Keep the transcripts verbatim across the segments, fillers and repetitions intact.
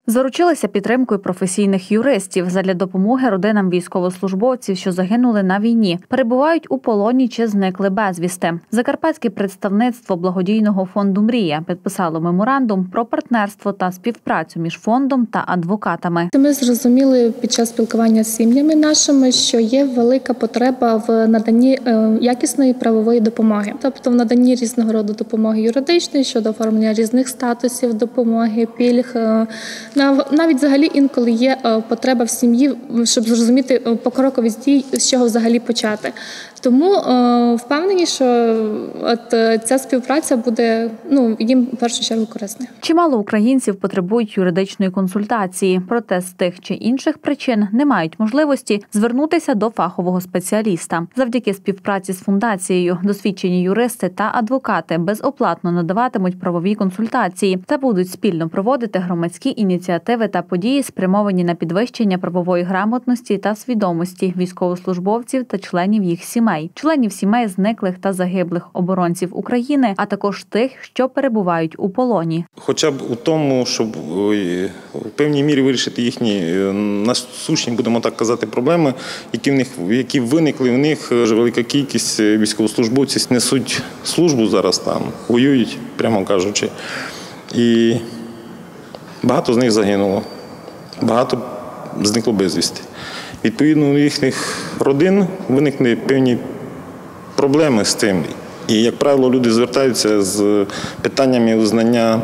Заручилися підтримкою професійних юристів задля допомоги родинам військовослужбовців, що загинули на війні, перебувають у полоні чи зникли безвісти. Закарпатське представництво благодійного фонду «Мрія» підписало меморандум про партнерство та співпрацю між фондом та адвокатами. Ми зрозуміли під час спілкування з сім'ями нашими, що є велика потреба в наданні якісної правової допомоги, тобто в наданні різного роду допомоги юридичної щодо оформлення різних статусів допомоги, пільг. Навіть взагалі інколи є потреба в сім'ї, щоб зрозуміти покрокові дії, з чого взагалі почати. Тому е, впевнені, що от ця співпраця буде ну, їм в першу чергу корисною. Чимало українців потребують юридичної консультації, проте з тих чи інших причин не мають можливості звернутися до фахового спеціаліста. Завдяки співпраці з фундацією досвідчені юристи та адвокати безоплатно надаватимуть правові консультації та будуть спільно проводити громадські ініціативи та події, спрямовані на підвищення правової грамотності та свідомості військовослужбовців та членів їх сімей. Членів сімей зниклих та загиблих оборонців України, а також тих, що перебувають у полоні. Хоча б у тому, щоб в певній мірі вирішити їхні насущні, будемо так казати, проблеми, які в них, які виникли в них. Велика кількість військовослужбовців несуть службу зараз там, воюють, прямо кажучи. І багато з них загинуло, багато зникло безвісти. Відповідно, у їхніх родин виникли певні проблеми з цим. І, як правило, люди звертаються з питаннями узнання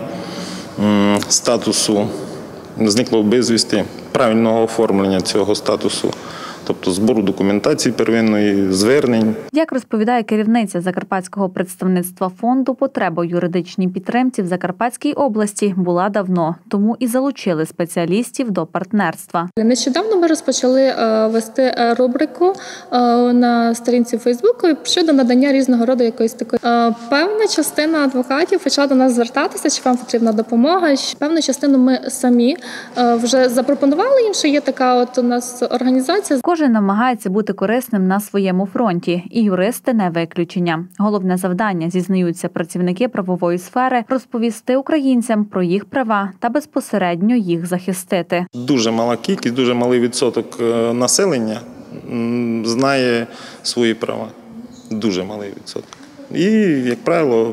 статусу зниклого безвісти, правильного оформлення цього статусу, тобто збору документації первинної, звернень. Як розповідає керівниця закарпатського представництва фонду, потреба у юридичній підтримці в Закарпатській області була давно, тому і залучили спеціалістів до партнерства. Нещодавно ми розпочали вести рубрику на сторінці Фейсбуку щодо надання різного роду якоїсь такої. Певна частина адвокатів почала до нас звертатися, чи вам потрібна допомога. Певну частину ми самі вже запропонували їм, що є така от у нас організація. Кожен намагається бути корисним на своєму фронті, і юристи не виключення. Головне завдання, зізнаються працівники правової сфери, розповісти українцям про їх права та безпосередньо їх захистити. Дуже мала кількість, дуже малий відсоток населення знає свої права. Дуже малий відсоток. І, як правило,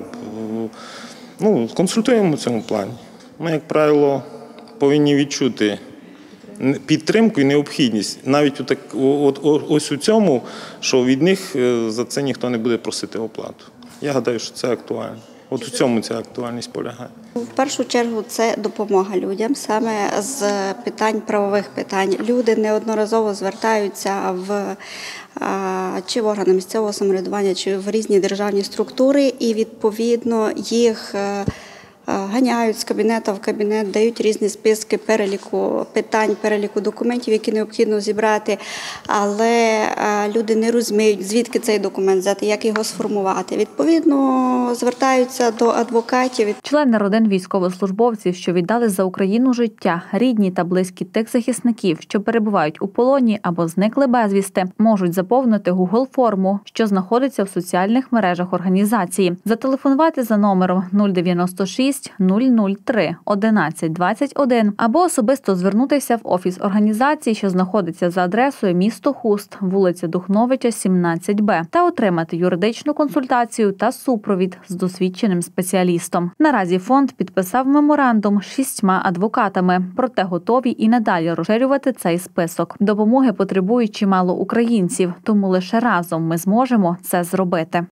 ну, консультуємо в цьому плані. Ми, як правило, повинні відчути підтримку і необхідність. Навіть так, от, ось у цьому, що від них за це ніхто не буде просити оплату. Я гадаю, що це актуально. От у цьому ця актуальність полягає. В першу чергу це допомога людям, саме з питань, правових питань. Люди неодноразово звертаються в чи в органи місцевого самоврядування, чи в різні державні структури, і відповідно їх ганяють з кабінету в кабінет, дають різні списки переліку питань, переліку документів, які необхідно зібрати, але люди не розуміють, звідки цей документ взяти, як його сформувати. Відповідно, звертаються до адвокатів. Члени родин військовослужбовців, що віддали за Україну життя, рідні та близькі тих захисників, що перебувають у полоні або зникли безвісти, можуть заповнити Google-форму, що знаходиться в соціальних мережах організації, зателефонувати за номером нуль дев'яносто шість нуль нуль три одинадцять двадцять один або особисто звернутися в офіс організації, що знаходиться за адресою місто Хуст, вулиця Духновича, сімнадцять Б, та отримати юридичну консультацію та супровід з досвідченим спеціалістом. Наразі фонд підписав меморандум з шістьма адвокатами, проте готові і надалі розширювати цей список. Допомоги потребують чимало українців, тому лише разом ми зможемо це зробити.